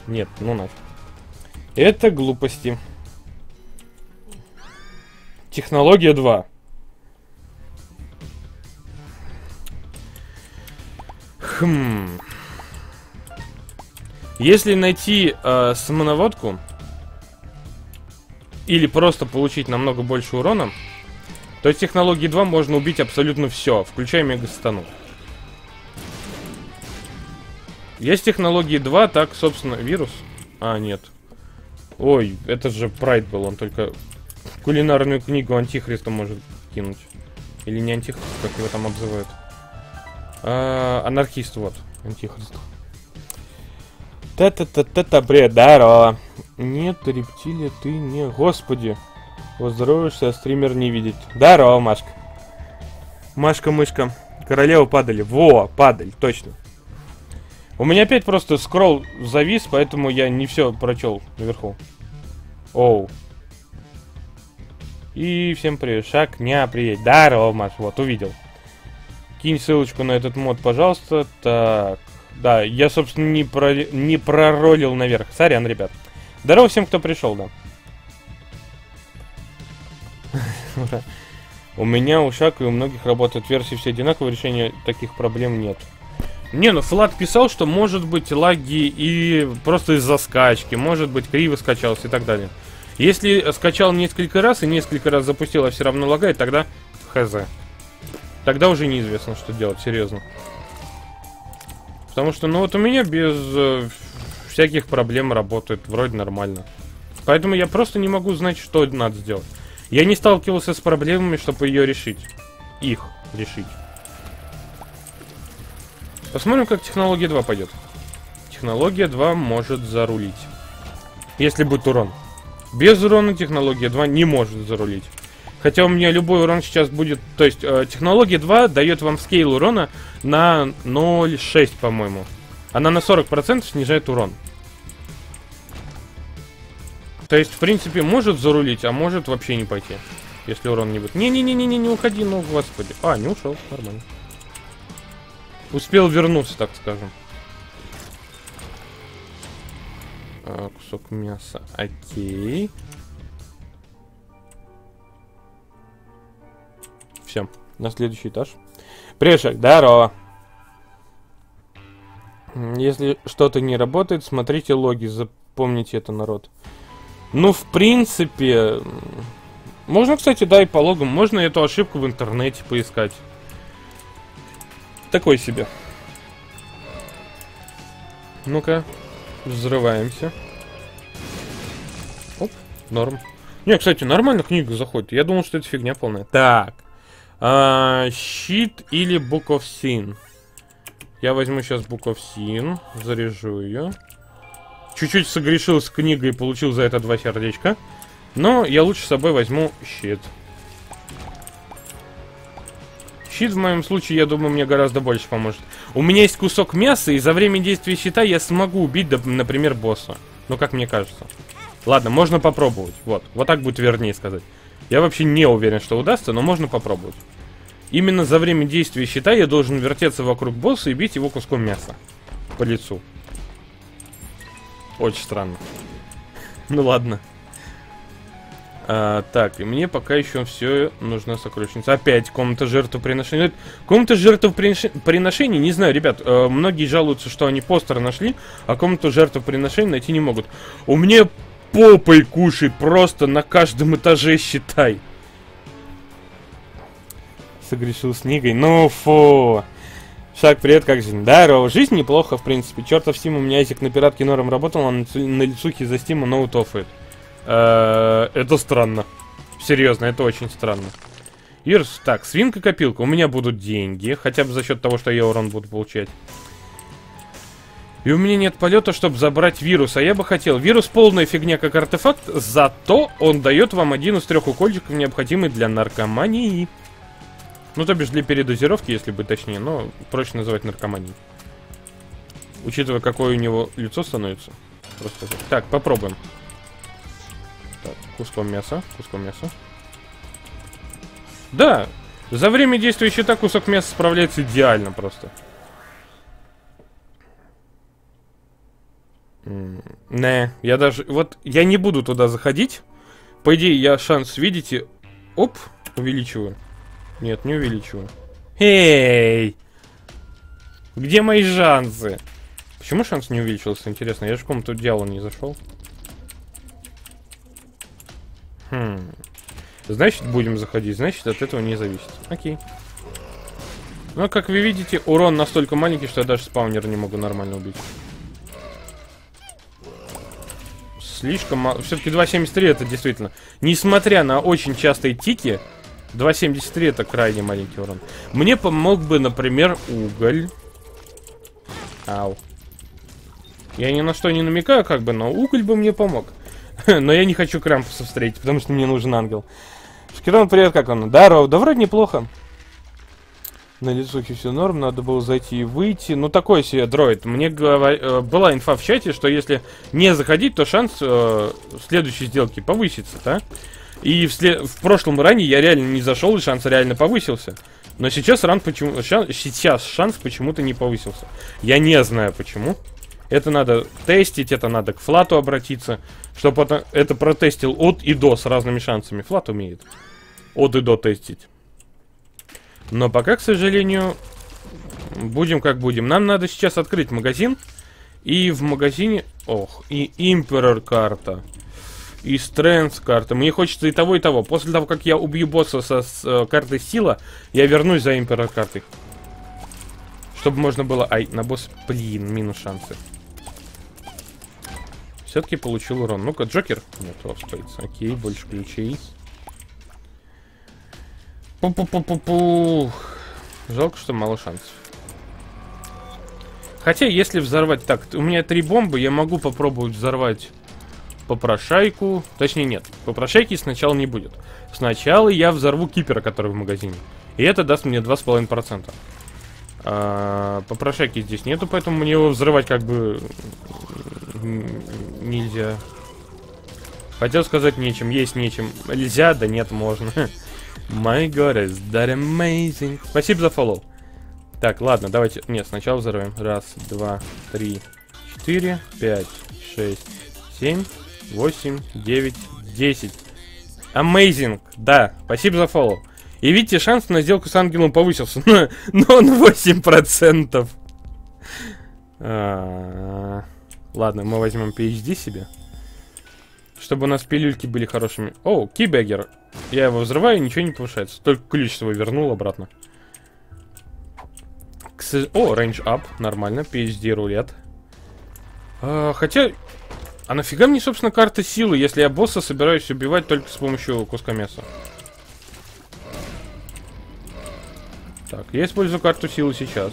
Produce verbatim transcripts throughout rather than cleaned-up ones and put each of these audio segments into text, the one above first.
Нет, ну нафиг. Это глупости. Технология два. Хм. Если найти э, самонаводку или просто получить намного больше урона, то из технологии два можно убить абсолютно все, включая мегастану. Есть технологии два, так, собственно, вирус. А, нет. Ой, это же Прайд был, он только кулинарную книгу Антихриста может кинуть. Или не Антихрист, как его там обзывают. А, анархист, вот, Антихрист. Та-та-та-та-та, бред, здорово. Нет, рептилия, ты не... Господи. Поздороваешься, а стример не видит. Здорово, Машка. Машка-мышка. Королева падали. Во, падаль, точно. У меня опять просто скролл завис, поэтому я не все прочел наверху. Оу. И всем привет. Шакня, привет. Здорово, Маш. Вот, увидел. Кинь ссылочку на этот мод, пожалуйста. Так. Да, я, собственно, не, про... не проролил наверх. Сорян, ребят. Здорово всем, кто пришел, да. У меня, у Шака и у многих работают версии все одинаковые, решения таких проблем нет. Не, ну Флат писал, что может быть лаги и просто из-за скачки, может быть криво скачался и так далее. Если скачал несколько раз и несколько раз запустил, а все равно лагает, тогда хз. Тогда уже неизвестно, что делать, серьезно. Потому что, ну вот у меня без э, всяких проблем работает, вроде нормально. Поэтому я просто не могу знать, что надо сделать. Я не сталкивался с проблемами, чтобы ее решить. Их решить. Посмотрим, как технология два пойдет. Технология два может зарулить. Если будет урон. Без урона технология два не может зарулить. Хотя у меня любой урон сейчас будет... То есть э, технология два дает вам скейл урона на ноль целых шесть, по-моему. Она на сорок процентов снижает урон. То есть, в принципе, может зарулить, а может вообще не пойти. Если урон не будет. Не-не-не-не, не уходи, ну, господи. А, не ушел, нормально. Успел вернуться, так скажем. А, кусок мяса, окей. Все, на следующий этаж. Пришек, здорово. Если что-то не работает, смотрите логи, запомните это, народ. Ну, в принципе... Можно, кстати, да, и по логам. Можно эту ошибку в интернете поискать. Такой себе. Ну-ка, взрываемся. Оп, норм. Не, кстати, нормально книга заходит. Я думал, что это фигня полная. Так. А, щит или Book of Sin? Я возьму сейчас Book of Sin. Заряжу ее. Чуть-чуть согрешил с книгой и получил за это два сердечка. Но я лучше с собой возьму щит. Щит в моем случае, я думаю, мне гораздо больше поможет. У меня есть кусок мяса, и за время действия щита я смогу убить, например, босса. Ну, как мне кажется. Ладно, можно попробовать. Вот, вот так будет вернее сказать. Я вообще не уверен, что удастся, но можно попробовать. Именно за время действия щита я должен вертеться вокруг босса и бить его куском мяса по лицу. Очень странно. Ну ладно. А, так, и мне пока еще все нужна сокровищница. Опять комната жертвоприношения. Комната жертвоприношения, не знаю, ребят, э, многие жалуются, что они постер нашли, а комнату жертвоприношения найти не могут. У меня попой кушай, просто на каждом этаже считай. Согрешил с Нигой. Ну фу. Шаг, привет, как жизнь? Здорово. Жизнь неплохо, в принципе. Чертов Стим, у меня Айзек на пиратке норм работал, он на лицухе за Стима ноут оффает. Это странно. Серьезно, это очень странно. Ирс, так, свинка-копилка. У меня будут деньги, хотя бы за счет того, что я урон буду получать. И у меня нет полета, чтобы забрать вирус. А я бы хотел. Вирус полная фигня, как артефакт, зато он дает вам один из трех укольчиков, необходимый для наркомании. Ну, то бишь для передозировки, если быть точнее, но проще называть наркоманией. Учитывая, какое у него лицо становится. Просто так. Так, попробуем. Так, куском мяса, куском мяса. Да, за время действия щита кусок мяса справляется идеально просто. Не, я даже... Вот я не буду туда заходить. По идее, я шанс, видите... Оп, увеличиваю. Нет, не увеличиваю. Эй! Где мои шансы? Почему шанс не увеличился, интересно? Я же в комнату дьявола не зашел. Хм. Значит, будем заходить. Значит, от этого не зависит. Окей. Но, как вы видите, урон настолько маленький, что я даже спаунера не могу нормально убить. Слишком мало. Все-таки два семьдесят три это действительно. Несмотря на очень частые тики, два семьдесят три это крайне маленький урон. Мне помог бы, например, уголь. Ау. Я ни на что не намекаю, как бы, но уголь бы мне помог. Но я не хочу Крампуса встретить, потому что мне нужен ангел. Шкирон, привет, как он? Здорово, да вроде неплохо. На лицухе все норм, надо было зайти и выйти. Ну, такой себе дроид. Мне говор... была инфа в чате, что если не заходить, то шанс э, следующей сделки повысится, да? И в, след... в прошлом ране я реально не зашел, и шанс реально повысился. Но сейчас, ран почему... шанс... сейчас шанс почему-то не повысился. Я не знаю почему. Это надо тестить, это надо к Флату обратиться, чтобы это, это протестил от и до с разными шансами. Флат умеет от и до тестить. Но пока, к сожалению, будем как будем. Нам надо сейчас открыть магазин. И в магазине... Ох, и Имперор карта. И Strength карта. Мне хочется и того, и того. После того, как я убью босса со с, э, картой сила, я вернусь за Имперор картой. Чтобы можно было... Ай, на босс... Блин, минус шансы. Все-таки получил урон. Ну-ка, Джокер. Нет, Спейдс. Окей, больше ключей. Пу-пу-пу-пу-пу. Жалко, что мало шансов. Хотя, если взорвать... Так, у меня три бомбы, я могу попробовать взорвать попрошайку. Точнее, нет. Попрошайки сначала не будет. Сначала я взорву кипера, который в магазине. И это даст мне два с половиной процента. А, попрошайки здесь нету, поэтому мне его взрывать как бы нельзя. Хотел сказать нечем. Есть нечем. Нельзя, да нет, можно. My God, is that amazing. Спасибо за фоллоу. Так, ладно, давайте... Нет, сначала взорвем. Раз, два, три, четыре, пять, шесть, семь, восемь, девять, десять. Amazing. Да, спасибо за фоллоу. И видите, шанс на сделку с ангелом повысился. Но он восемь процентов. А-а-а. Ладно, мы возьмем пи эйч ди себе. Чтобы у нас пилюльки были хорошими. О, Кибегер. Я его взрываю, ничего не повышается. Только ключ свой вернул обратно. О, range up. Нормально. пи эйч ди рулет. А, хотя... А нафига мне, собственно, карта силы, если я босса собираюсь убивать только с помощью куска мяса? Так, я использую карту силы сейчас.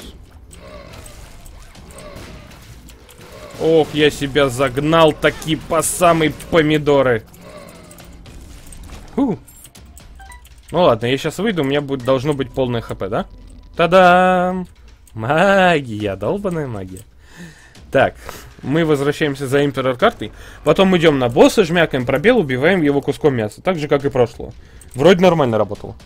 Ох, я себя загнал таки по самые помидоры. Фу. Ну ладно, я сейчас выйду, у меня будет, должно быть полное хп, да? Та-дам! Магия, долбаная магия. Так, мы возвращаемся за Имперор картой. Потом идем на босса, жмякаем пробел, убиваем его куском мяса. Так же, как и прошлого. Вроде нормально работало.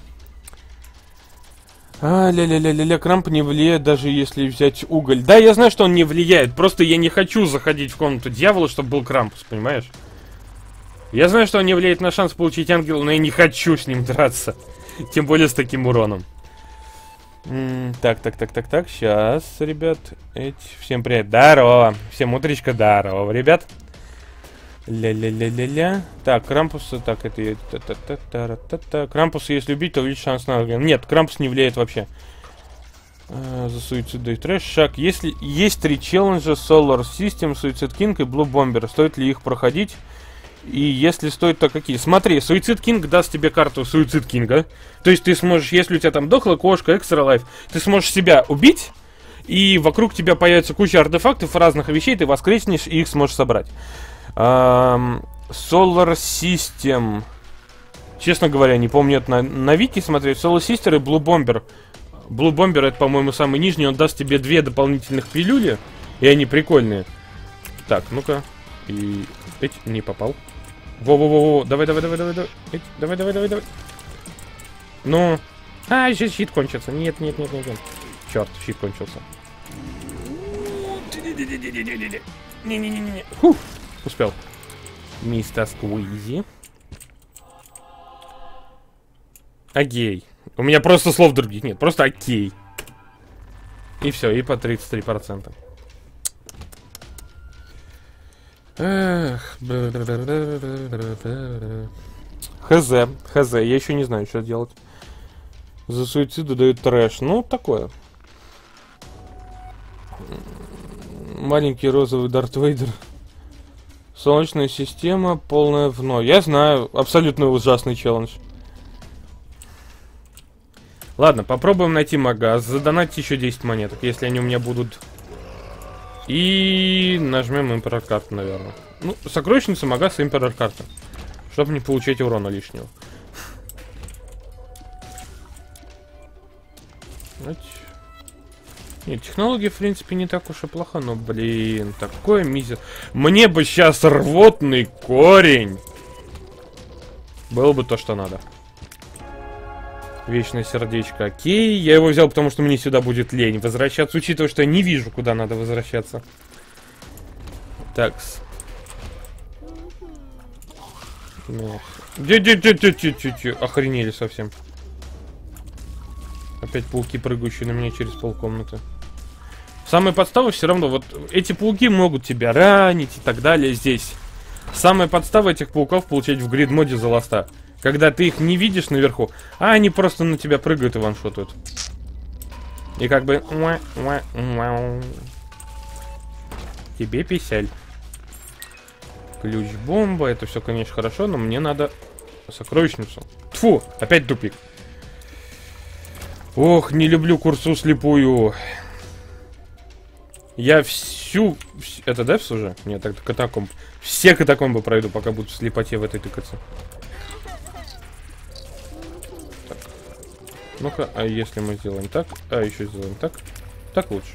А, ля-ля-ля-ля-ля, Крамп не влияет, даже если взять уголь. Да, я знаю, что он не влияет, просто я не хочу заходить в комнату дьявола, чтобы был Крампус, понимаешь? Я знаю, что он не влияет на шанс получить ангела, но я не хочу с ним драться. Тем более с таким уроном. М-м, так, так, так, так, так, сейчас, ребят. Эть, всем привет, здорово. Всем утречка, здорово, ребят. Ля-ля-ля-ля-ля. Так, Крампуса, так, это... Та-та-та-та-та-та. Крампуса, если убить, то увеличит шанс на ангела. Нет, Крампус не влияет вообще. А, за суицидой трэш. Шаг. Если есть три челленджа: Solar System, Suicide King и Blue Bomber, стоит ли их проходить? И если стоит, то какие? Смотри, Suicide King даст тебе карту Suicide King. То есть ты сможешь, если у тебя там дохла кошка, Extra Life, ты сможешь себя убить, и вокруг тебя появится куча артефактов, разных вещей, ты воскреснешь и их сможешь собрать. Um, Solar System. Честно говоря, не помню, это на, на Вики смотреть. Solar System и Blue Bomber. Blue Bomber это, по-моему, самый нижний. Он даст тебе две дополнительных пилюли. И они прикольные. Так, ну-ка. И... Эть, не попал. Во-во-во-во. Давай, давай, давай, давай, давай. Эть, давай, давай, давай, давай. Ну. А, сейчас щит кончится. Нет, нет, нет, нет, нет. Черт, щит кончился. Не-не-не-не. Фух. Успел. Мистер Сквизи. Окей. У меня просто слов других нет. Просто окей. И все, и по тридцать три процента. Эх. Хз. Хз. Я еще не знаю, что делать. За суициду дают трэш. Ну, такое. Маленький розовый Дарт Вейдер. Солнечная система, полная в ноль. Я знаю, абсолютно ужасный челлендж. Ладно, попробуем найти магаз. Задонатьте еще десять монеток, если они у меня будут. И нажмем император карту, наверное. Ну, сокровищница, магаз и император карта. Чтобы не получать урона лишнего. Нет, технология, в принципе, не так уж и плохо, но, блин, такое мизер... Мне бы сейчас рвотный корень! Было бы то, что надо. Вечное сердечко, окей. Я его взял, потому что мне сюда будет лень возвращаться, учитывая, что я не вижу, куда надо возвращаться. Такс. Охренели совсем. Опять пауки, прыгающие на меня через полкомнаты. Самые подставы все равно, вот эти пауки могут тебя ранить и так далее здесь. Самая подстава этих пауков получать в грид-моде за ласта. Когда ты их не видишь наверху, а они просто на тебя прыгают и ваншотают. И как бы... Тебе писяль. Ключ-бомба, это все, конечно, хорошо, но мне надо сокровищницу. Тьфу, опять тупик. Ох, не люблю курсу слепую. Я всю... Это Девс уже? Нет, так катакомб. Все катакомбы пройду, пока буду в слепоте в этой тыкаться. Так. Ну-ка, а если мы сделаем так? А, еще сделаем так. Так лучше.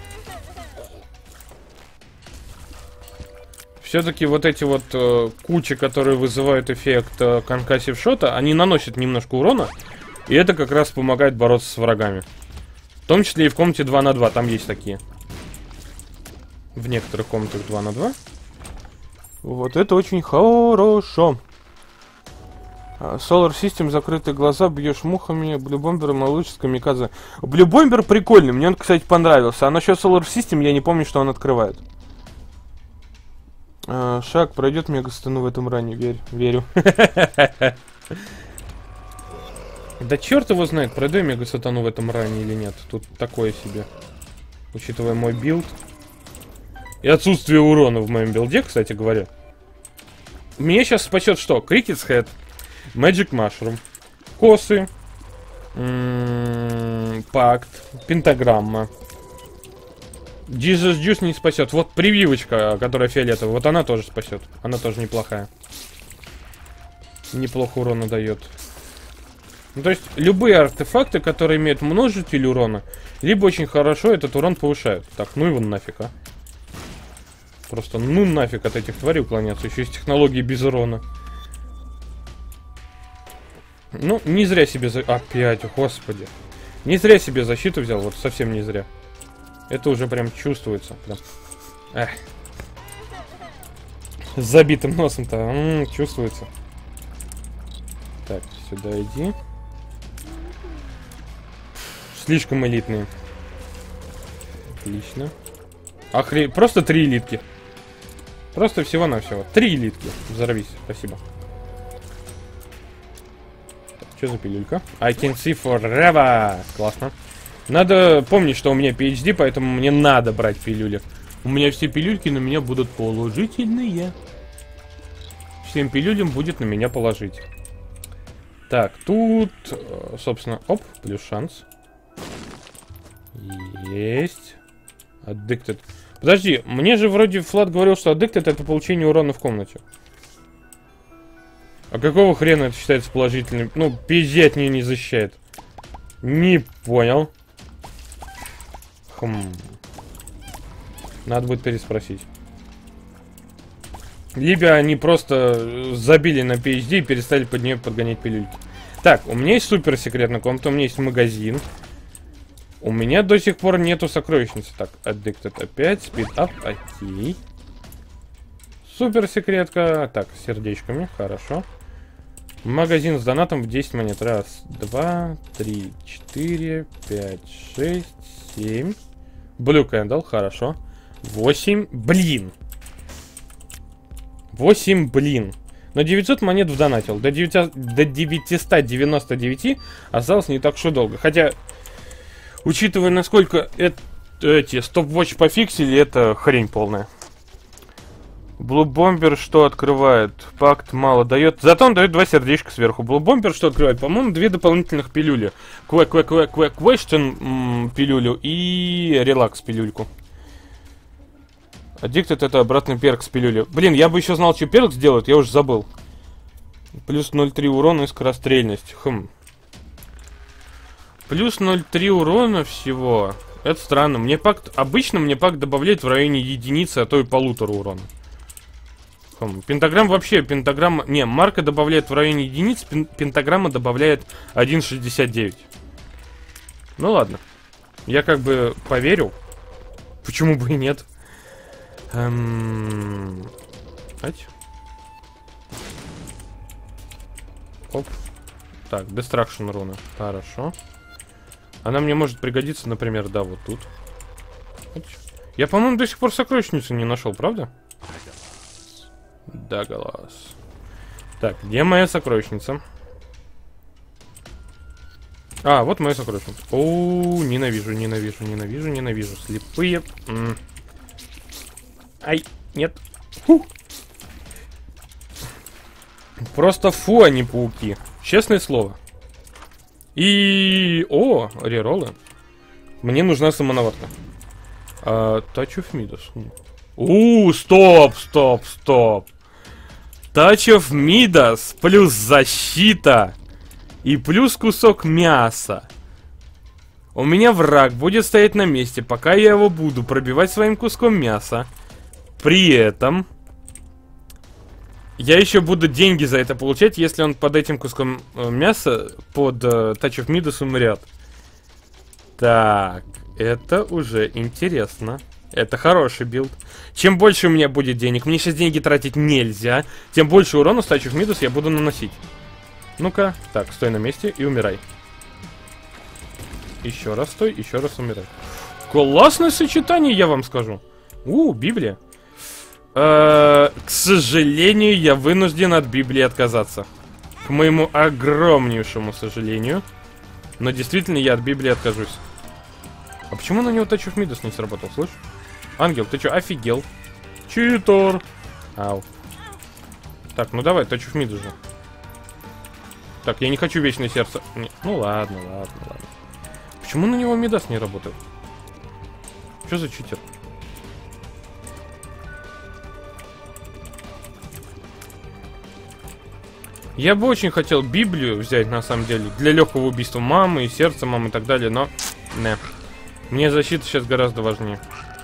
Все-таки вот эти вот э, кучи, которые вызывают эффект э, конкассив шота, они наносят немножко урона. И это как раз помогает бороться с врагами. В том числе и в комнате два на два. Там есть такие. В некоторых комнатах два на два. Вот это очень хорошо. Solar System, закрытые глаза, бьешь мухами, Блюбомбер, малыш с камикадзе. Блюбомбер прикольный, мне он, кстати, понравился. А насчет Solar System я не помню, что он открывает. Шаг пройдет мегастану в этом ране, верь, верю. Да черт его знает, пройду я мегасатану в этом ране или нет. Тут такое себе. Учитывая мой билд. И отсутствие урона в моем билде, кстати говоря. Меня сейчас спасет что? Cricket's Head, Magic Mushroom, косы, пакт, пентаграмма. Jesus Juice не спасет. Вот прививочка, которая фиолетовая, вот она тоже спасет. Она тоже неплохая. Неплохо урона дает. Ну, то есть, любые артефакты, которые имеют множитель урона, либо очень хорошо этот урон повышают. Так, ну его нафиг, а. Просто ну нафиг от этих тварей уклоняться. Еще есть технологии без урона. Ну, не зря себе... За... Опять, господи. Не зря себе защиту взял, вот совсем не зря. Это уже прям чувствуется. Прям. Эх. С забитым носом-то. М-м, чувствуется. Так, сюда иди. Слишком элитные. Отлично. Охре... Просто три элитки. Просто всего-навсего. Три элитки. Взорвись. Спасибо. Так, что за пилюлька? I can see forever. Классно. Надо помнить, что у меня пи эйч ди, поэтому мне надо брать пилюли. У меня все пилюльки на меня будут положительные. Всем пилюлям будет на меня положить. Так, тут, собственно, оп, плюс шанс. Есть. Addicted. Подожди, мне же вроде Флат говорил, что Addicted это получение урона в комнате. А какого хрена это считается положительным? Ну, пи эйч ди от нее не защищает. Не понял. Хм. Надо будет переспросить. Либо они просто забили на пи эйч ди и перестали под нее подгонять пилюльки. Так, у меня есть супер секретная комната, у меня есть магазин. У меня до сих пор нету сокровищницы. Так, Addicted опять, Speed Up, окей. Супер секретка. Так, с сердечками, хорошо. Магазин с донатом в десять монет. Раз, два, три, четыре, пять, шесть, семь. Blue Candle, хорошо. Восемь, блин. Восемь, блин. Но девятьсот монет вдонатил. До, до девятисот девяноста девяти осталось не так уж и долго. Хотя, учитывая, насколько это, эти стоп-вотч пофиксили, это хрень полная. Blue Bomber что открывает? Пакт мало дает. Зато он дает два сердечка сверху. Blue Bomber что открывает? По-моему, две дополнительных пилюли. Quick, quick, quick, quick question пилюлю и релакс пилюльку. Addicted это обратный перк с пилюли. Блин, я бы еще знал, что перк сделать, я уже забыл. Плюс ноль целых три урона и скорострельность. Хм. Плюс ноль целых три урона всего. Это странно. Мне пакт, обычно мне пакт добавляет в районе единицы, а то и полутора урона. Хм. Пентаграмм вообще, пентаграмма... Не, марка добавляет в районе единицы, пен, пентаграмма добавляет один шестьдесят девять. Ну ладно. Я как бы поверил. Почему бы и нет? Эм... Ать. Оп. Так, Destruction руна. Хорошо. Она мне может пригодиться, например, да, вот тут. Я, по-моему, до сих пор сокровищницу не нашел, правда? Да, глаз. Так, где моя сокровищница? А, вот моя сокровищница. О, ненавижу, ненавижу, ненавижу, ненавижу. Слепые. М. Ай, нет. Фу. Просто фу, а не пауки. Честное слово. И... О, рероллы. Мне нужна самонаводка. А, Touch of Midas. У, стоп, стоп, стоп. Touch of Midas плюс защита и плюс кусок мяса. У меня враг будет стоять на месте, пока я его буду пробивать своим куском мяса. При этом я еще буду деньги за это получать, если он под этим куском э, мяса, под э, Touch of Midas умрет. Так, это уже интересно. Это хороший билд. Чем больше у меня будет денег, мне сейчас деньги тратить нельзя, тем больше урона с Touch of Midas я буду наносить. Ну-ка, так, стой на месте и умирай. Еще раз стой, еще раз умирай. Классное сочетание, я вам скажу. У, Библия. Э-э, к сожалению, я вынужден от Библии отказаться. К моему огромнейшему сожалению. Но действительно, я от Библии откажусь. А почему на него Touch of Midas не сработал, слышишь? Ангел, ты что, офигел? Читер. Ау. Так, ну давай, Touch of Midas же. Так, я не хочу вечное сердце. Не. Ну ладно, ладно, ладно. Почему на него Мидас не работает? Что за читер? Я бы очень хотел Библию взять, на самом деле, для легкого убийства мамы и сердца мамы и так далее, но... Не. Мне защита сейчас гораздо важнее.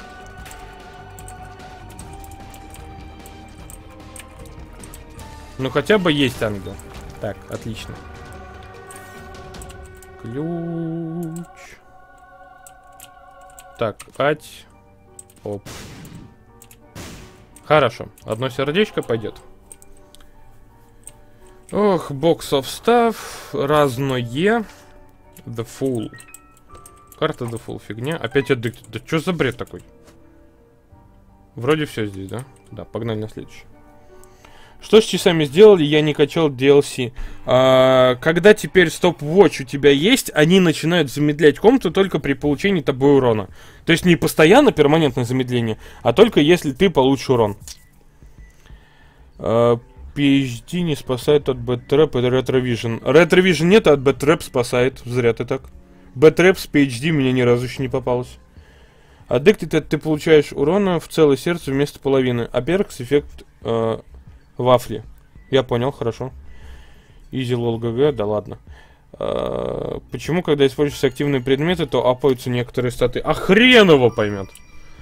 Ну хотя бы есть ангел. Так, отлично. Ключ. Так, ать. Оп. Хорошо. Одно сердечко пойдет. Ох, box of stuff. Разное. The Fool. Карта The Fool. Фигня. Опять Addicted. Да что за бред такой? Вроде все здесь, да? Да, погнали на следующий. Что с часами сделали? Я не качал ди эл си. А, когда теперь стоп-вотч у тебя есть, они начинают замедлять комнату только при получении тобой урона. То есть не постоянно перманентное замедление, а только если ты получишь урон. А, пи эйч ди не спасает от Bad-Trap и Retrovision. Retrovision нет, а от Bad-Trap спасает. Зря ты так. Bad-Trap с пи эйч ди мне ни разу еще не попалось. Addicted это ты получаешь урона в целое сердце вместо половины. А Perks эффект... Э, вафли. Я понял, хорошо. Easy лол гг, да ладно. А, почему, когда используются активные предметы, то апаются некоторые статы? А хрен его поймет.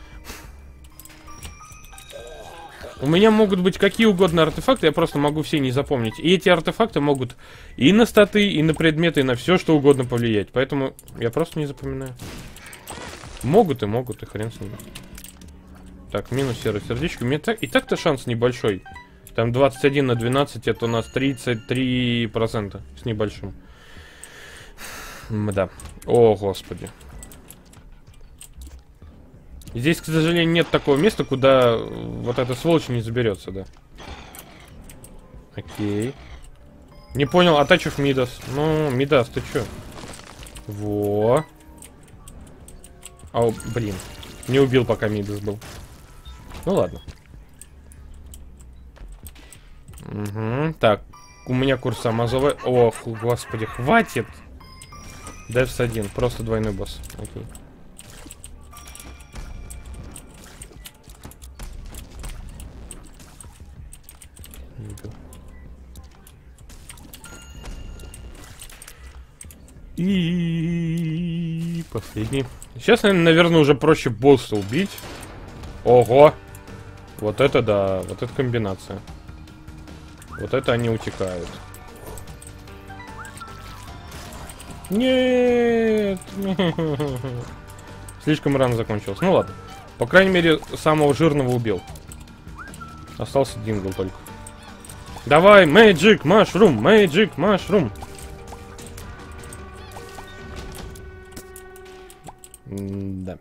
У меня могут быть какие угодно артефакты, я просто могу все не запомнить. И эти артефакты могут и на статы, и на предметы, и на все, что угодно повлиять. Поэтому я просто не запоминаю. Могут и могут, и хрен с ними. Так, минус серое сердечко. У меня так, и так-то шанс небольшой. Там двадцать один на двенадцать, это у нас тридцать три процента с небольшим. Да. О, господи. Здесь, к сожалению, нет такого места, куда вот эта сволочь не заберется, да. Окей. Не понял, атачив Мидас. Ну, Мидас, ты чё? Во. Ау, блин. Не убил, пока Мидас был. Ну ладно. Угу. Так, у меня курс Амазовый. Ох, господи, хватит. Девс один, просто двойной босс. Окей. И последний. Сейчас, наверное, уже проще босса убить. Ого! Вот это да, вот эта комбинация. Вот это они утекают. Нет! Слишком рано закончилось. Ну ладно. По крайней мере, самого жирного убил. Остался Дингл только. Давай, Magic Mushroom, Magic Mushroom. Да.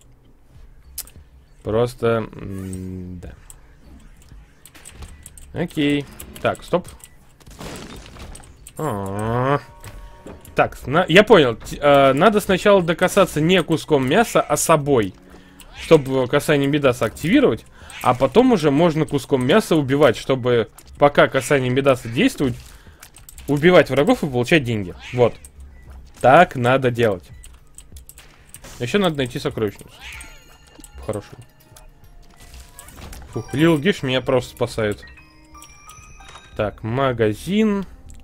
Просто... Да. Окей. Так, стоп. А-а-а. Так, на... я понял. Т э, надо сначала докасаться не куском мяса, а собой. Чтобы касание Мидаса активировать. А потом уже можно куском мяса убивать, чтобы пока касание Мидаса действует, убивать врагов и получать деньги. Вот. Так надо делать. Еще надо найти сокровищницу. Хорошо. Фух, Лил Гиш меня просто спасает. Так, магазин.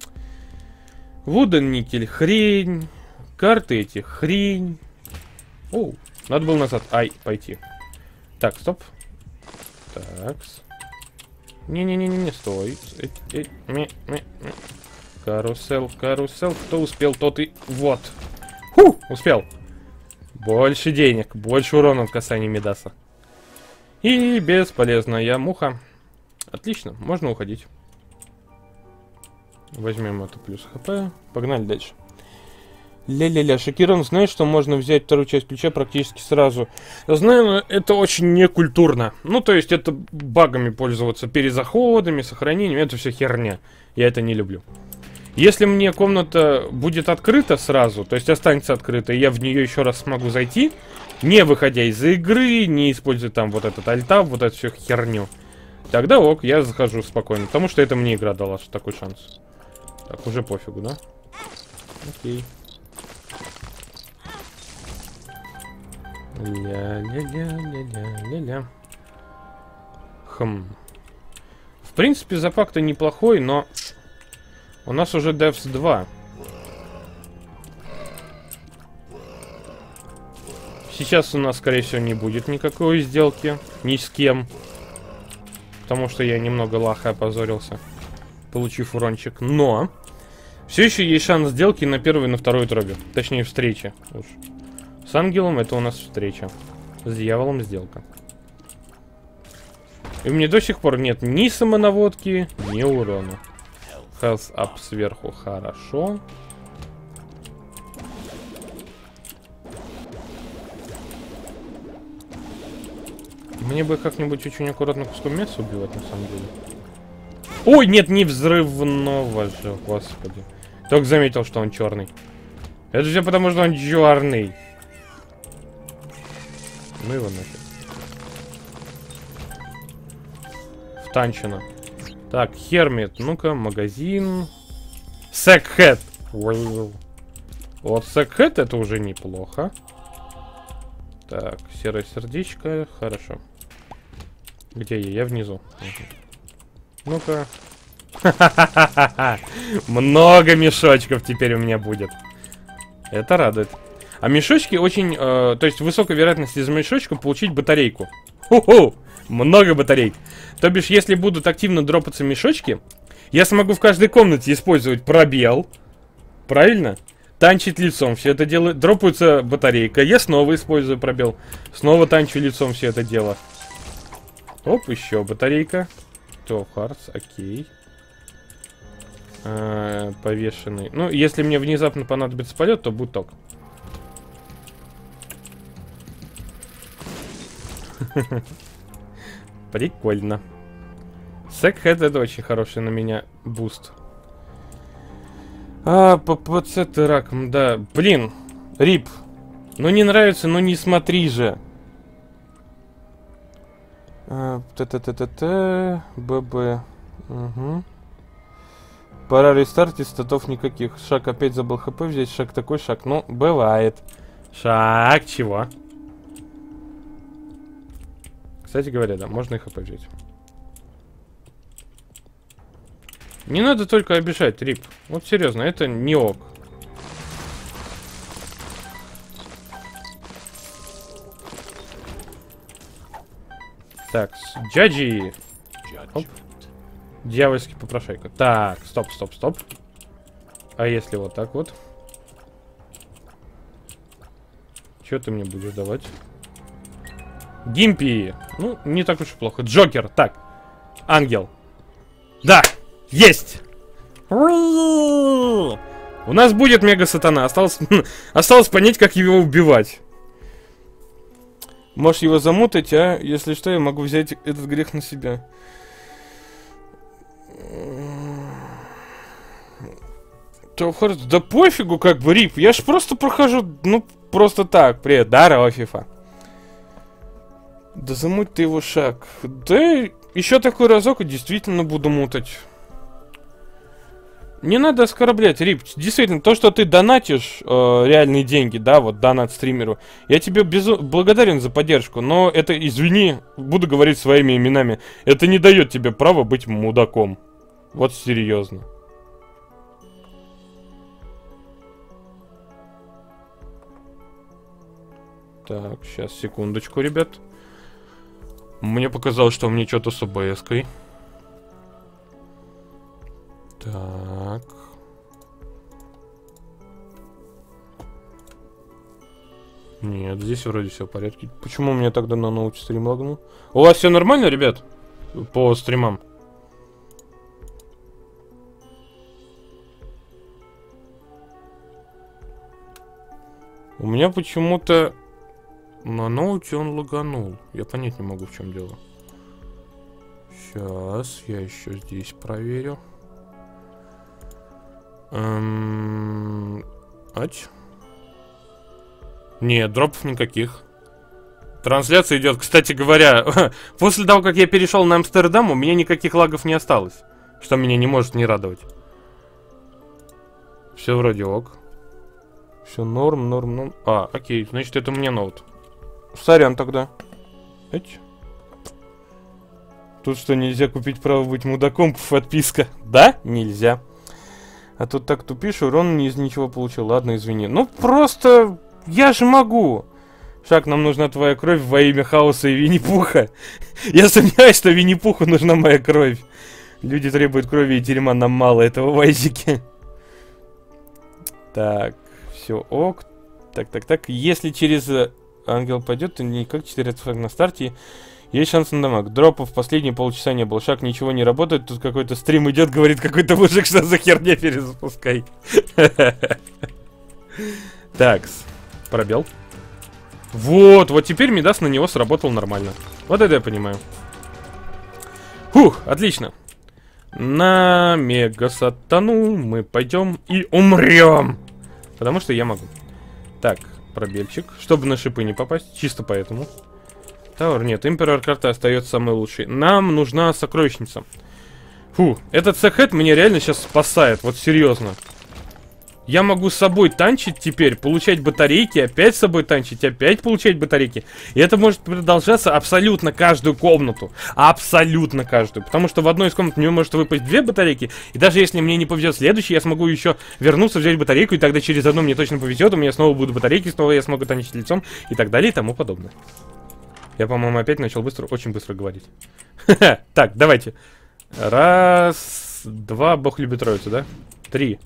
Вуден никель, хрень. Карты эти, хрень. Оу, надо было назад. Ай, пойти. Так, стоп. Такс. Не-не-не-не, стой. Э, э, э, э, э. Карусел, карусел. Кто успел, тот и... Вот. Фу, успел. Больше денег, больше урона от касания Мидаса. И бесполезная муха. Отлично, можно уходить. Возьмем это плюс хп. Погнали дальше. Ля-ля-ля, шокирован, знаешь, что можно взять вторую часть ключа практически сразу. Знаю, но это очень некультурно. Ну, то есть, это багами пользоваться, перезаходами, сохранением, это все херня. Я это не люблю. Если мне комната будет открыта сразу, то есть останется открыта, и я в нее еще раз смогу зайти, не выходя из игры, не используя там вот этот альтаб, вот эту всю херню, тогда ок, я захожу спокойно, потому что это мне игра дала такой шанс. Так, уже пофигу, да? Окей. Ля-ля-ля-ля-ля-ля-ля. Хм. В принципе, запак-то неплохой, но... У нас уже Девс два. Сейчас у нас, скорее всего, не будет никакой сделки. Ни с кем. Потому что я немного лаха опозорился, получив урончик. Но все еще есть шанс сделки на первой и на второй дроби. Точнее, встречи. Уж. С ангелом это у нас встреча. С дьяволом сделка. И у меня до сих пор нет ни самонаводки, ни урона. Health up сверху, хорошо. Мне бы как-нибудь очень аккуратно куском мяса убивать, на самом деле. Ой, нет, не взрывного же, господи. Только заметил, что он черный. Это все потому, что он черный. Ну его нафиг. Втанчено. Так, Хермит, ну-ка, магазин. Секхэт. Вот Секхэт это уже неплохо. Так, серое сердечко, хорошо. Где я? Я внизу. Угу. Ну-ка. Много мешочков теперь у меня будет. Это радует. А мешочки очень... Э, то есть высокая вероятность из мешочка получить батарейку. Ху-ху! Много батарейк. То бишь, если будут активно дропаться мешочки, я смогу в каждой комнате использовать пробел. Правильно? Танчить лицом. Все это дело. Дропается батарейка. Я снова использую пробел. Снова танчу лицом все это дело. Оп, еще батарейка. twelve Hearts, окей. А, повешенный. Ну, если мне внезапно понадобится полет, то будет ток. Прикольно. Секхед это очень хороший на меня буст. А, ППЦ ты раком, да. Блин, Рип. Ну не нравится, ну не смотри же. Т-т-т-т-т. ББ. Угу. Пора рестартить, статов никаких. Шаг опять забыл хп взять. Шаг такой, шаг. Ну, бывает. Шаг чего? Кстати говоря, да, можно и хп взять. Не надо только обижать, Рип. Вот серьезно, это не ок. Так, джаджи. Оп. Дьявольский попрошайка. Так, стоп, стоп, стоп. А если вот так вот? Что ты мне будешь давать? Гимпи. Ну, не так уж и плохо. Джокер. Так. Ангел. Да! Есть! У нас будет мега-сатана. Осталось, осталось понять, как его убивать. Можешь его замутать, а если что, я могу взять этот грех на себя. Да пофигу, как бы, Рип. Я ж просто прохожу, ну, просто так. Привет, здорово, Фифа. Да замуть ты его шаг. Да еще такой разок и действительно буду мутать. Не надо оскорблять, Рип. Действительно, то, что ты донатишь э, реальные деньги, да, вот донат стримеру, я тебе безу... благодарен за поддержку, но это, извини, буду говорить своими именами, это не дает тебе права быть мудаком. Вот серьезно. Так, сейчас, секундочку, ребят. Мне показалось, что мне что-то с о бэ эс-кой. Так. Нет, здесь вроде все в порядке. Почему у меня тогда на ноуте стрим лагнул? У вас все нормально, ребят? По стримам? У меня почему-то на ноуте он лаганул. Я понять не могу, в чем дело. Сейчас я еще здесь проверю. Эм... Ать? Нет, дропов никаких. Трансляция идет. Кстати говоря, после того, как я перешел на Амстердам, у меня никаких лагов не осталось. Что меня не может не радовать. Все вроде ок. Все норм, норм, норм. А, окей, значит это мне ноут. Сорян тогда. Эть. Тут что, нельзя купить право быть мудаком? Подписка. Да? Нельзя. А тут так тупишь, урон не из ничего получил. Ладно, извини. Ну просто я же могу. Шаг, нам нужна твоя кровь во имя хаоса и Винни-Пуха. Я сомневаюсь, что Винни-Пуху нужна моя кровь. Люди требуют крови и дерьма, нам мало этого в Айзеке. Так, все ок. Так, так, так. Если через ангел пойдет, то никак четыре артефакта на старте. Есть шанс на дамаг. Дропов последние полчаса не было. Шаг, ничего не работает. Тут какой-то стрим идет, говорит какой-то мужик, что за херня, перезапускай. Такс. Пробел. Вот, вот теперь Мидас на него сработал нормально. Вот это я понимаю. Фух, отлично. На мега-сатану мы пойдем и умрем. Потому что я могу. Так, пробельчик. Чтобы на шипы не попасть. Чисто поэтому. Тауэр, нет, Император карта остается самой лучшей. Нам нужна сокровищница. Фу, этот Секхед меня реально сейчас спасает. Вот серьезно. Я могу с собой танчить теперь, получать батарейки, опять с собой танчить, опять получать батарейки. И это может продолжаться абсолютно каждую комнату. Абсолютно каждую. Потому что в одной из комнат мне может выпасть две батарейки. И даже если мне не повезет следующий, я смогу еще вернуться, взять батарейку. И тогда через одну мне точно повезет. У меня снова будут батарейки, снова я смогу танчить лицом. И так далее и тому подобное. Я, по-моему, опять начал быстро, очень быстро говорить. Так, давайте. Раз, два, бог любит троицу, да? Три.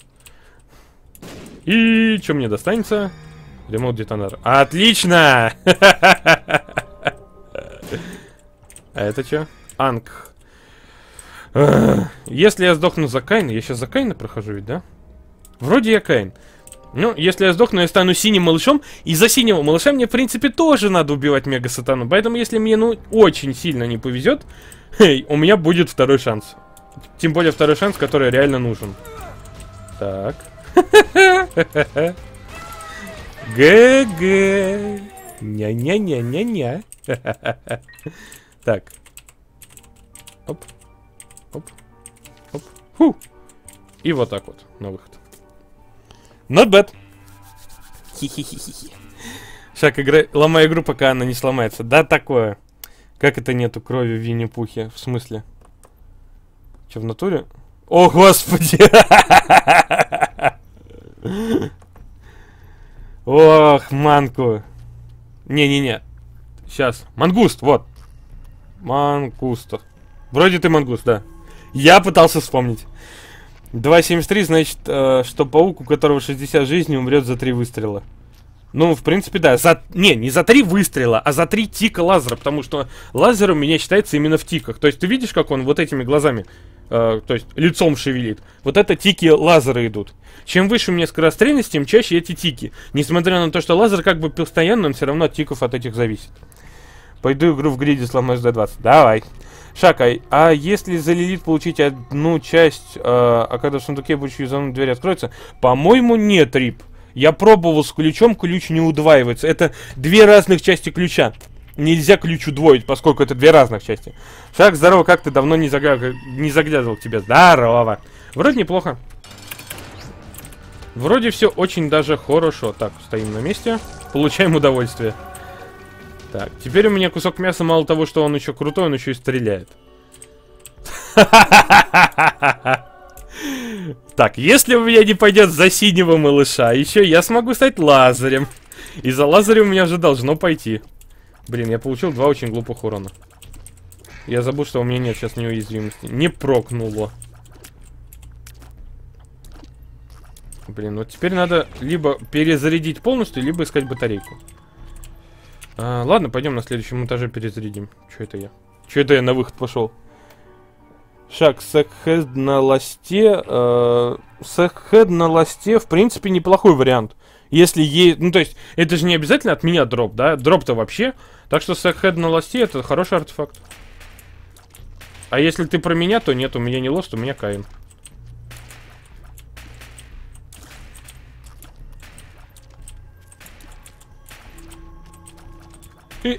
И что мне достанется? Ремонт детонатор. Отлично! А это что? Анг. Эх, если я сдохну за Кайна, я сейчас за Кайна прохожу ведь, да? Вроде я Кайн. Ну, если я сдохну, я стану синим малышом. И за синего малыша мне, в принципе, тоже надо убивать мега-сатану. Поэтому, если мне, ну, очень сильно не повезет, эй, у меня будет второй шанс. Тем более второй шанс, который реально нужен. Так. ГГ. Ня-ня-ня-ня-ня. Так. Оп. Оп. Оп. Фу. И вот так вот на выход. Not bad. Хи-хи-хи-хи. Шаг, играй. Ломай игру, пока она не сломается. Да, такое. Как это нету крови в Винни-Пухе? В смысле? Че, в натуре? О, господи! Ох, манку. Не-не-не. Сейчас. Мангуст, вот. Мангуст. Вроде ты мангуст, да. Я пытался вспомнить. два семьдесят три, значит, э, что паук, у которого шестьдесят жизней, умрет за три выстрела. Ну, в принципе, да. За... Не, не за три выстрела, а за три тика лазера. Потому что лазер у меня считается именно в тиках. То есть ты видишь, как он вот этими глазами, э, то есть лицом шевелит. Вот это тики лазера идут. Чем выше у меня скорострельность, тем чаще эти тики. Несмотря на то, что лазер как бы постоянно, он все равно от тиков от этих зависит. Пойду игру в гриде сломаю с дэ двадцать. Давай. Шаг, а, а если за Лилит получить одну часть, э, а когда в сундуке будешь юзануть, дверь откроется? По-моему, нет, Рип. Я пробовал с ключом, ключ не удваивается. Это две разных части ключа. Нельзя ключ удвоить, поскольку это две разных части. Шаг, здорово, как ты давно не, загля... не заглядывал к тебе. Здорово. Вроде неплохо. Вроде все очень даже хорошо. Так, стоим на месте. Получаем удовольствие. Так, теперь у меня кусок мяса, мало того, что он еще крутой, он еще и стреляет. Так, если у меня не пойдет за синего малыша, еще я смогу стать лазарем. И за лазарем у меня уже должно пойти. Блин, я получил два очень глупых урона. Я забыл, что у меня нет сейчас неуязвимости. Не прокнуло. Блин, вот теперь надо либо перезарядить полностью, либо искать батарейку. А, ладно, пойдем на следующем этаже перезарядим. Че это я? Че это я на выход пошел? Шаг, секхед на ласте. Э, секхед на ласте, в принципе, неплохой вариант. Если есть... Ну, то есть, это же не обязательно от меня дроп, да? Дроп-то вообще. Так что секхед на ласте — это хороший артефакт. А если ты про меня, то нет, у меня не лост, у меня Каин. И...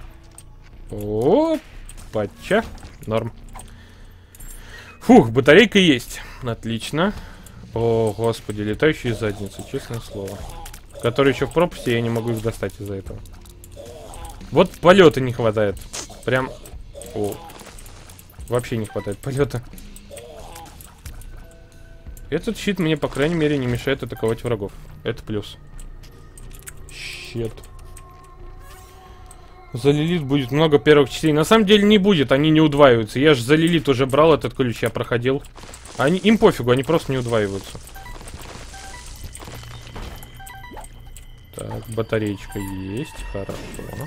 Опача. Норм. Фух, батарейка есть. Отлично. О, господи, летающие задницы, честное слово. Которые еще в пропасти, я не могу их достать из-за этого. Вот полета не хватает. Прям... О. Вообще не хватает полета. Этот щит мне, по крайней мере, не мешает атаковать врагов. Это плюс. Щит. За Лилит будет много первых частей. На самом деле не будет, они не удваиваются. Я же за Лилит уже брал этот ключ, я проходил. Они, им пофигу, они просто не удваиваются. Так, батареечка есть, хорошо.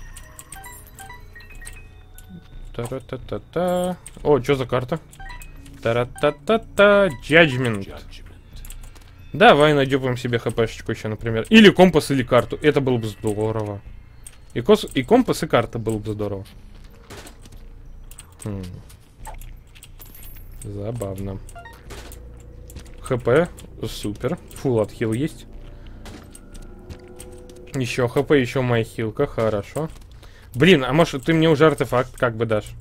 Та-ра-та-та-та. О, что за карта? Та-ра-та-та-та. Judgment. Давай найдем себе хпшечку еще, например. Или компас, или карту. Это было бы здорово. И, кос... и компас, и карта было бы здорово. Хм. Забавно. ХП. Супер. Фулл отхил есть. Еще хп, еще моя хилка. Хорошо. Блин, а может ты мне уже артефакт как бы дашь?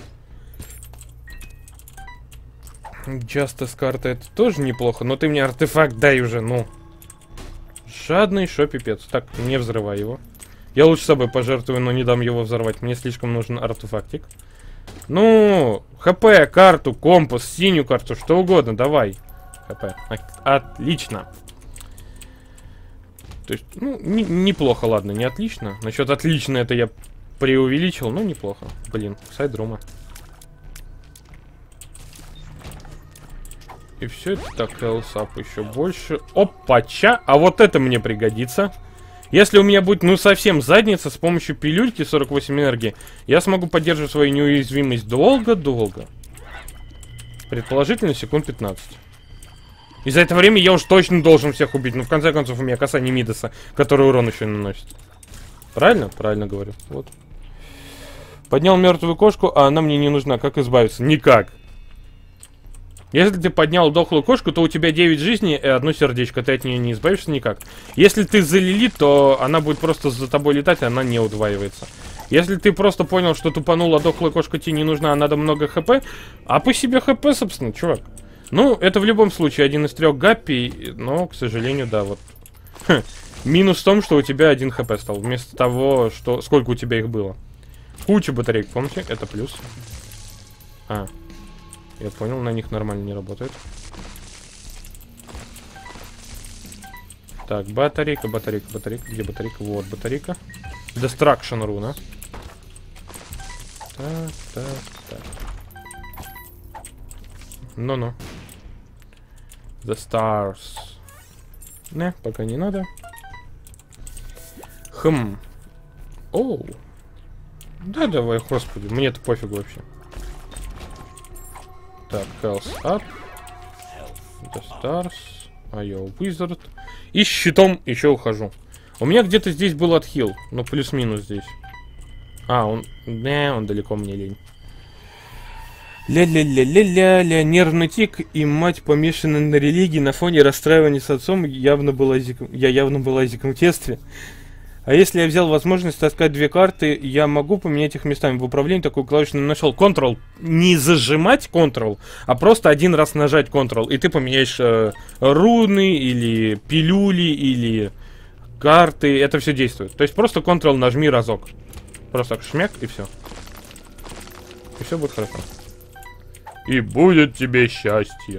Justice карта это тоже неплохо, но ты мне артефакт дай уже, ну. Жадный, шо пипец. Так, не взрывай его. Я лучше собой пожертвую, но не дам его взорвать. Мне слишком нужен артефактик. Ну, хп, карту, компас, синюю карту, что угодно, давай. ХП. Отлично. То есть, ну, не, неплохо, ладно, не отлично. Насчет отлично это я преувеличил, но неплохо. Блин, сайд-рума. И все это так, хелсап еще больше. Опача, а вот это мне пригодится. Если у меня будет, ну, совсем задница, с помощью пилюльки сорок восемь энергии, я смогу поддерживать свою неуязвимость долго-долго. Предположительно, секунд пятнадцать. И за это время я уж точно должен всех убить. Ну, в конце концов, у меня касание Мидаса, который урон еще наносит. Правильно? Правильно говорю. Вот. Поднял мертвую кошку, а она мне не нужна. Как избавиться? Никак. Если ты поднял дохлую кошку, то у тебя девять жизней и одно сердечко. Ты от нее не избавишься никак. Если ты за Лилит, то она будет просто за тобой летать, и она не удваивается. Если ты просто понял, что тупанул, а дохлая кошка тебе не нужна, а надо много хп, а по себе хп, собственно, чувак. Ну, это в любом случае один из трех гаппи, но, к сожалению, да, вот. Хм. Минус в том, что у тебя один хп стал, вместо того, что... Сколько у тебя их было. Куча батареек, помните? Это плюс. А, я понял, на них нормально не работает. Так, батарейка, батарейка, батарейка. Где батарейка? Вот батарейка. Destruction руна. Так, так, так. Ну-ну. The Stars. Не, пока не надо. Хм. Оу. Да, давай, господи, мне-то пофигу вообще. Так, Health Up. The Stars. А я Wizard. И с щитом еще ухожу. У меня где-то здесь был отхил. Ну, плюс-минус здесь. А, он... Не, он далеко, мне лень. Ля-ля-ля-ля-ля-ля, нервный тик и мать помешанная на религии на фоне расстраивания с отцом явно был азиком, я явно был азиком в детстве. А если я взял возможность таскать две карты, я могу поменять их местами. В управлении такую клавишу нашел. Ctrl. Не зажимать Ctrl, а просто один раз нажать Ctrl. И ты поменяешь э, руны, или пилюли, или карты. Это все действует. То есть просто Ctrl нажми разок. Просто так шмяк и все. И все будет хорошо. И будет тебе счастье.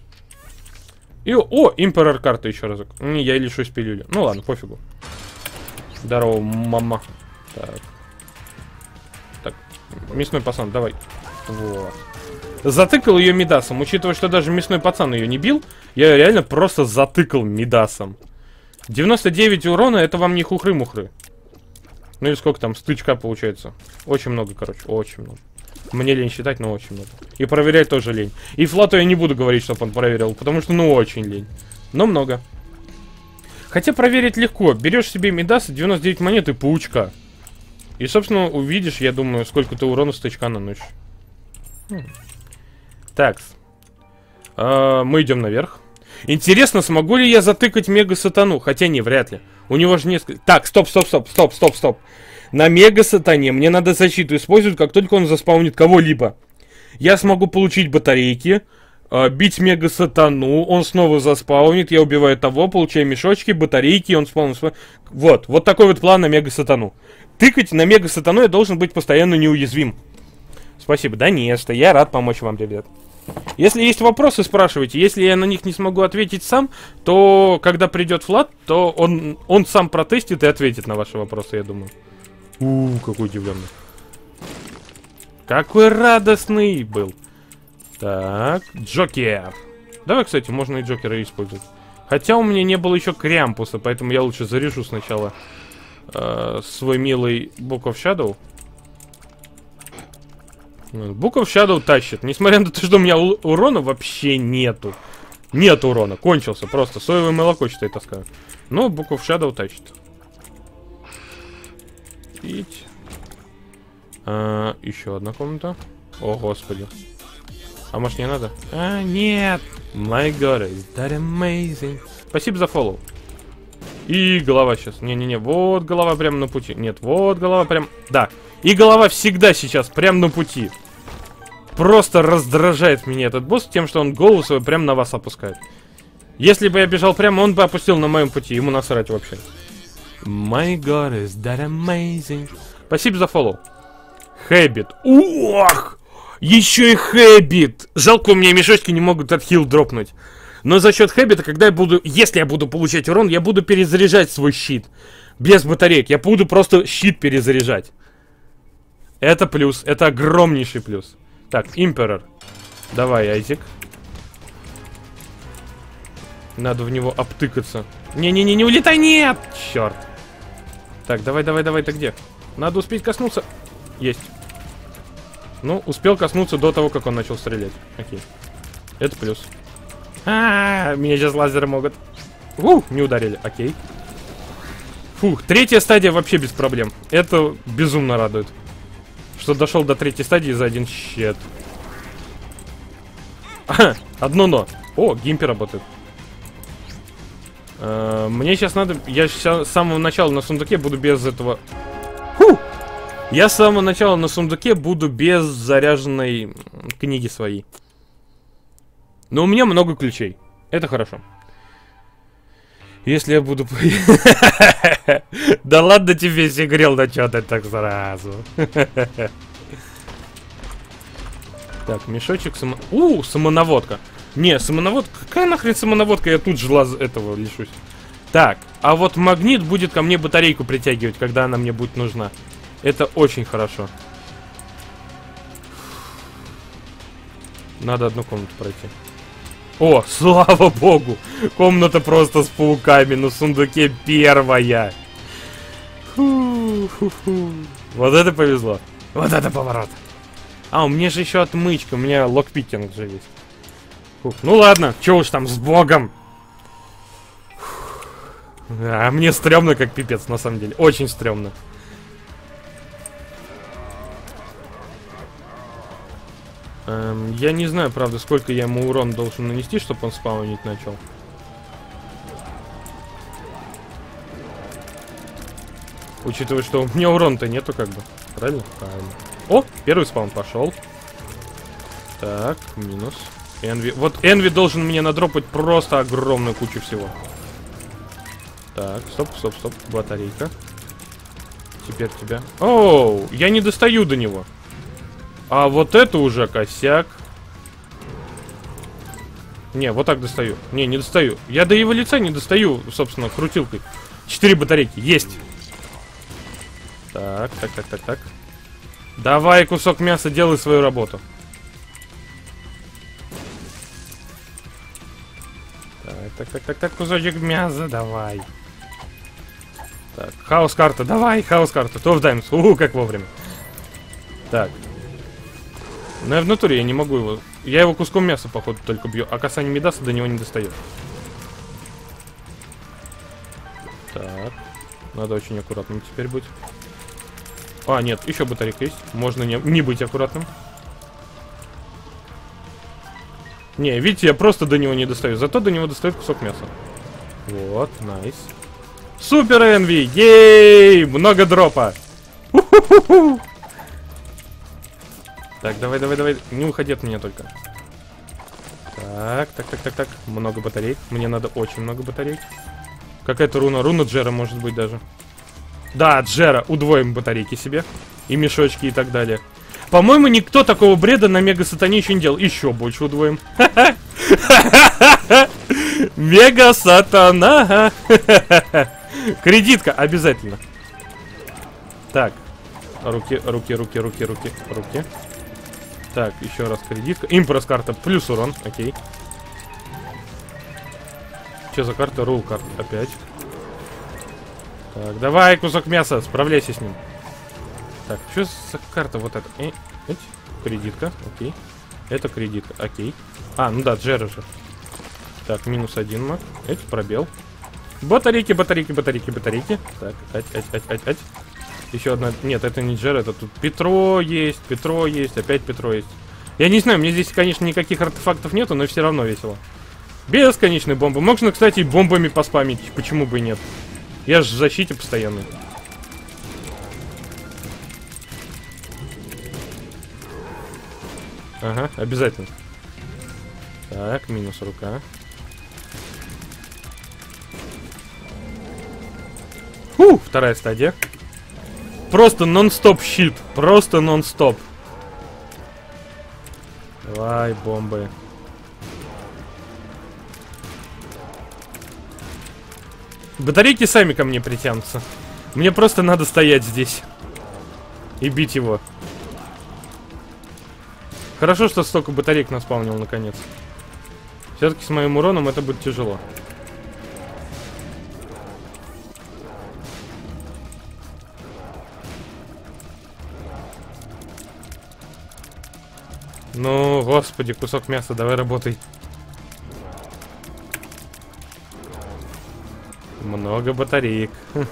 И, о, Имперор карта еще разок. Не, я лишусь пилюли. Ну ладно, пофигу. Здорово, мама. Так. Так, мясной пацан, давай. Вот. Затыкал ее Мидасом. Учитывая, что даже мясной пацан ее не бил, я ее реально просто затыкал Мидасом. девяносто девять урона, это вам не хухры-мухры. Ну или сколько там, стычка получается. Очень много, короче, очень много. Мне лень считать, но очень много. И проверять тоже лень. И Флату я не буду говорить, чтобы он проверил, потому что ну очень лень. Но много. Хотя проверить легко. Берешь себе Мидаса, девяносто девять монет и паучка. И, собственно, увидишь, я думаю, сколько ты урона стычка наносишь. Хм. Так. А, мы идем наверх. Интересно, смогу ли я затыкать мега-сатану? Хотя не, вряд ли. У него же несколько... Так, стоп, стоп, стоп, стоп, стоп, стоп. На мега-сатане мне надо защиту использовать, как только он заспаунит кого-либо. Я смогу получить батарейки, э, бить мега-сатану, он снова заспаунит, я убиваю того, получаю мешочки, батарейки, он спаунит. Вот, вот такой вот план на мега-сатану. Тыкать на мега-сатану я должен быть постоянно неуязвим. Спасибо, да не, что я рад помочь вам, ребят. Если есть вопросы, спрашивайте. Если я на них не смогу ответить сам, то когда придет Флат, то он, он сам протестит и ответит на ваши вопросы, я думаю. Ууу, какой удивленный. Какой радостный был. Так, Джокер. Давай, кстати, можно и Джокера использовать. Хотя у меня не было еще Крямпуса, поэтому я лучше заряжу сначала э, свой милый Book of Shadow. Book of Shadow тащит. Несмотря на то, что у меня урона вообще нету. Нет урона, кончился просто. Соевое молоко, считай, таскаю. Но Book of Shadow тащит. Пить. А, еще одна комната. О, господи. А может не надо? А, нет. My God, is that amazing. Спасибо за фоллоу. И голова сейчас. Не-не-не, вот голова прямо на пути. Нет, вот голова прям... Да. И голова всегда сейчас прям на пути. Просто раздражает меня этот босс тем, что он голову свою прям на вас опускает. Если бы я бежал прямо, он бы опустил на моем пути. Ему насрать вообще. My God, is that amazing. Спасибо за фоллоу. Хэббит. Ох! Еще и Хэббит! Жалко, у меня мешочки не могут отхил дропнуть. Но за счет Хэббита, когда я буду... Если я буду получать урон, я буду перезаряжать свой щит. Без батареек. Я буду просто щит перезаряжать. Это плюс. Это огромнейший плюс. Так, Имперор. Давай, Айзек. Надо в него обтыкаться. Не-не-не, не улетай, нет! Черт. Так, давай, давай, давай, ты где? Надо успеть коснуться. Есть. Ну, успел коснуться до того, как он начал стрелять. Окей. Это плюс. А-а-а, меня сейчас лазеры могут. У, не ударили. Окей. Фух, третья стадия вообще без проблем. Это безумно радует. Что дошел до третьей стадии за один щит. Ага, одно но. О, гимпи работает. Э, мне сейчас надо... Я с самого начала на сундуке буду без этого... Фу! Я с самого начала на сундуке буду без заряженной книги своей. Но у меня много ключей. Это хорошо. Если я буду... Да ладно тебе, Сигрел, да чё ты так сразу? Так, мешочек само... У, самонаводка. Не, самонаводка... Какая нахрен самонаводка? Я тут же лаз... этого лишусь. Так, а вот магнит будет ко мне батарейку притягивать, когда она мне будет нужна. Это очень хорошо. Надо одну комнату пройти. О, слава богу! Комната просто с пауками, но в сундуке первая. Фу-фу-фу. Вот это повезло. Вот это поворот. А, у меня же еще отмычка, у меня локпикинг же есть. Фух. Ну ладно, че уж там с богом. А мне стрёмно как пипец, на самом деле. Очень стрёмно. Эм, я не знаю, правда, сколько я ему урон должен нанести, чтобы он спаунить начал. Учитывая, что у меня урона-то нету, как бы. Правильно? Правильно. О, первый спаун пошел. Так, минус. Энви. Вот Энви должен мне надропать просто огромную кучу всего. Так, стоп, стоп, стоп. Батарейка. Теперь тебя. Оу, я не достаю до него. А вот это уже косяк. Не, вот так достаю. Не, не достаю. Я до его лица не достаю, собственно, крутилкой. Четыре батарейки. Есть. Так, так, так, так, так. Давай, кусок мяса, делай свою работу. Так, так, так, так, так, кусочек мяса, давай. Так, хаос-карта, давай, хаос-карта. Топ Даймс, у, как вовремя. Так. Но я в натуре, я не могу его... Я его куском мяса, походу, только бью. А касание Мидаса до него не достает. Так. Надо очень аккуратным теперь быть. А, нет, еще батарейка есть. Можно не, не быть аккуратным. Не, видите, я просто до него не достаю. Зато до него достает кусок мяса. Вот, найс. Супер Энви! Ей! Много дропа! У-ху-ху-ху! Так, давай, давай, давай. Не уходи от меня только. Так, так, так, так, так. Много батарей. Мне надо очень много батарей. Какая-то руна. Руна Джера, может быть, даже. Да, Джера. Удвоим батарейки себе. И мешочки, и так далее. По-моему, никто такого бреда на Мега Сатане еще не делал. Еще больше удвоим. Мега Сатана. Кредитка, обязательно. Так. Руки, руки, руки, руки, руки, руки. Так, еще раз кредитка. Импресс карта плюс урон, окей. Что за карта? Рул карта опять. Так, давай, кусок мяса, справляйся с ним. Так, что за карта вот эта? Э, э, кредитка, окей. Это кредитка, окей. А, ну да, Джера же. Так, минус один маг. Эти, пробел. Батарейки, батарейки, батарейки, батарейки. Так, ать, ать, ать, ать, ать. Еще одна... Нет, это не Джер, это тут Петро есть, Петро есть, опять Петро есть. Я не знаю, мне здесь, конечно, никаких артефактов нету, но все равно весело. Бесконечные бомбы. Можно, кстати, и бомбами поспамить, почему бы и нет. Я же в защите постоянно. Ага, обязательно. Так, минус рука. Фу, вторая стадия. Просто нон-стоп щит. Просто нон-стоп. Давай, бомбы. Батарейки сами ко мне притянутся. Мне просто надо стоять здесь. И бить его. Хорошо, что столько батареек наспаунил наконец. Все-таки с моим уроном это будет тяжело. Ну, господи, кусок мяса, давай работай. Много батареек.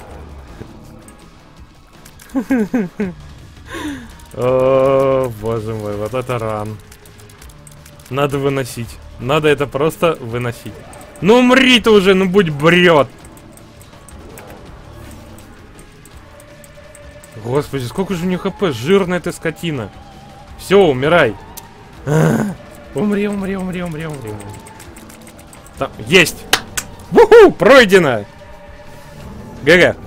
О, боже мой, вот это ран. Надо выносить. Надо это просто выносить. Ну умри ты уже, ну будь бред. Господи, сколько же у них хп, жирная ты скотина. Все, умирай. Умри, умри, умри, умри, умри. Там, есть. Уху, пройдено. ГГ.